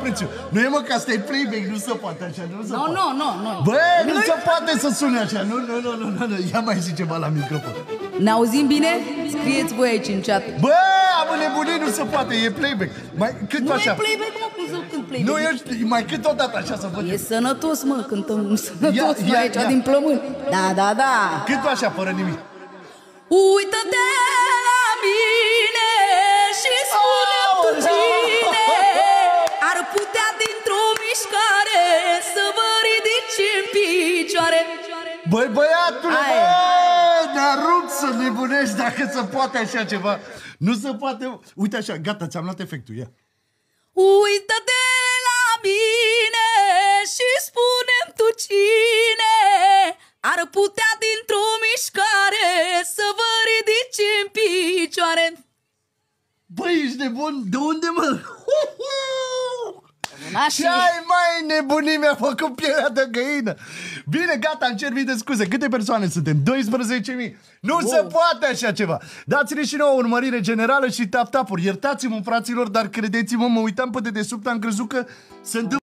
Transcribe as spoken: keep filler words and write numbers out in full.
prețul. Nu e mă că asta e playback, nu se poate așa, nu se Nu, poate. nu, nu, nu. Bă, nu se poate să sune așa, nu, nu, nu, nu, nu, nu. Ia mai zi ceva la microfon. Ne auzim bine? Scrieți voi aici în chat. Bă, am nebunit, nu se poate, e playback. Mai cât Nu așa. e playback, mă, cum să cânt playback? Nu ești, mai cât o dată așa să văd. E sănătos, mă, cântăm sănătos Ia, noi ia, aici ia. din plămâni. Da, da, da. Cât așa, fără nimic. Uită-te la mine și spune-mi tu cine ar putea dintr-o mișcare să vă ridici în picioare. Băi, băiatule, Hai. bă, ne-a rupt să nebunești dacă se poate așa ceva. Nu se poate. Uite așa, gata, ți-am luat efectul, ia. Uită-te la mine și spune-mi tu cine ar putea dintr-o mișcare să vă ridici în picioare. Băi, ești nebun? De unde, mă? Nașii. Ce ai mai nebunit? Mi-a făcut pielea de găină. Bine, gata, îmi cer mii de scuze. Câte persoane suntem? doisprezece mii. Nu wow. se poate așa ceva. Dați-ne și nouă urmărire generală și tap-tapuri. Iertați-mă, fraților, dar credeți-mă, mă uitam pe dedesubt, am crezut că se întâmplă